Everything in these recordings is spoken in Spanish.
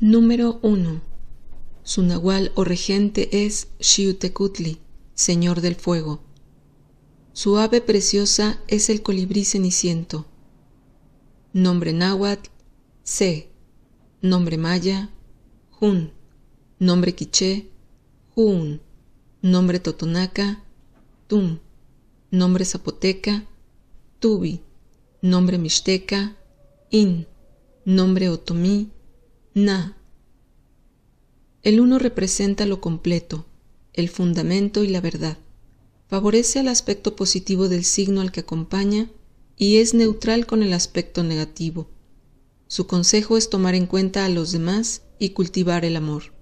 Número 1. Su nahual o regente es Xiuhtecutli, señor del fuego. Su ave preciosa es el colibrí ceniciento. Nombre náhuatl, Se. Nombre maya, Jun. Nombre quiché, Juun. Nombre totonaca, Tum. Nombre zapoteca, Tubi. Nombre mixteca, In. Nombre otomí, Na. El uno representa lo completo, el fundamento y la verdad. Favorece al aspecto positivo del signo al que acompaña y es neutral con el aspecto negativo. Su consejo es tomar en cuenta a los demás y cultivar el amor.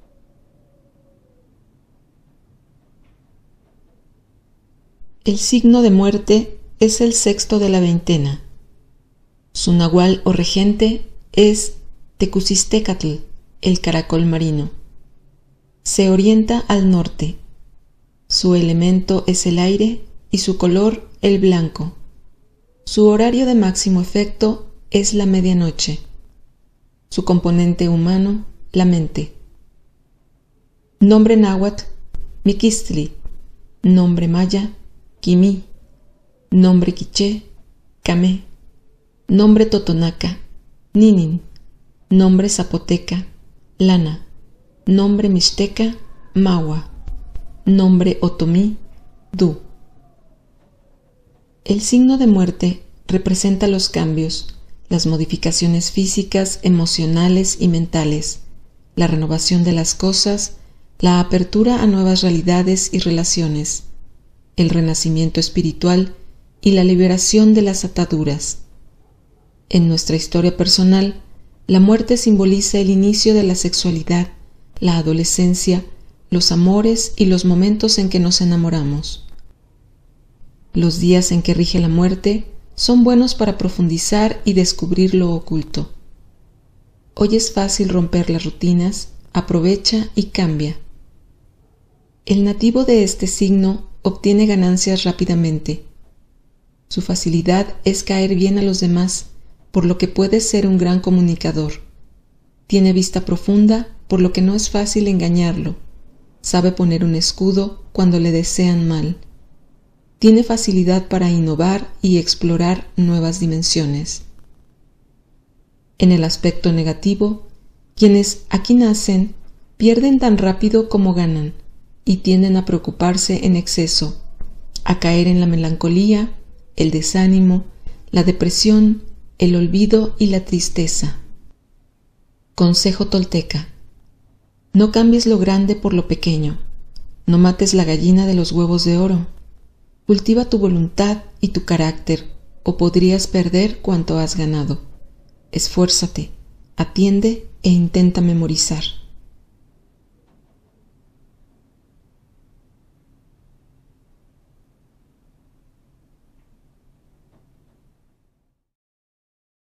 El signo de muerte es el sexto de la veintena. Su nahual o regente es Tecusistecatl, el caracol marino. Se orienta al norte. Su elemento es el aire y su color el blanco. Su horario de máximo efecto es la medianoche. Su componente humano, la mente. Nombre náhuatl, Miquistli. Nombre maya, Quimí. Nombre quiché, Camé. Nombre totonaca, Ninin. Nombre zapoteca, Lana. Nombre mixteca, Mahua. Nombre otomí, Du. El signo de muerte representa los cambios, las modificaciones físicas, emocionales y mentales, la renovación de las cosas, la apertura a nuevas realidades y relaciones, el renacimiento espiritual y la liberación de las ataduras. En nuestra historia personal, la muerte simboliza el inicio de la sexualidad, la adolescencia, los amores y los momentos en que nos enamoramos. Los días en que rige la muerte son buenos para profundizar y descubrir lo oculto. Hoy es fácil romper las rutinas, aprovecha y cambia. El nativo de este signo obtiene ganancias rápidamente. Su facilidad es caer bien a los demás, por lo que puede ser un gran comunicador. Tiene vista profunda, por lo que no es fácil engañarlo. Sabe poner un escudo cuando le desean mal. Tiene facilidad para innovar y explorar nuevas dimensiones. En el aspecto negativo, quienes aquí nacen pierden tan rápido como ganan y tienden a preocuparse en exceso, a caer en la melancolía, el desánimo, la depresión, el olvido y la tristeza. Consejo tolteca: no cambies lo grande por lo pequeño, no mates la gallina de los huevos de oro. Cultiva tu voluntad y tu carácter, o podrías perder cuanto has ganado. Esfuérzate, atiende e intenta memorizar.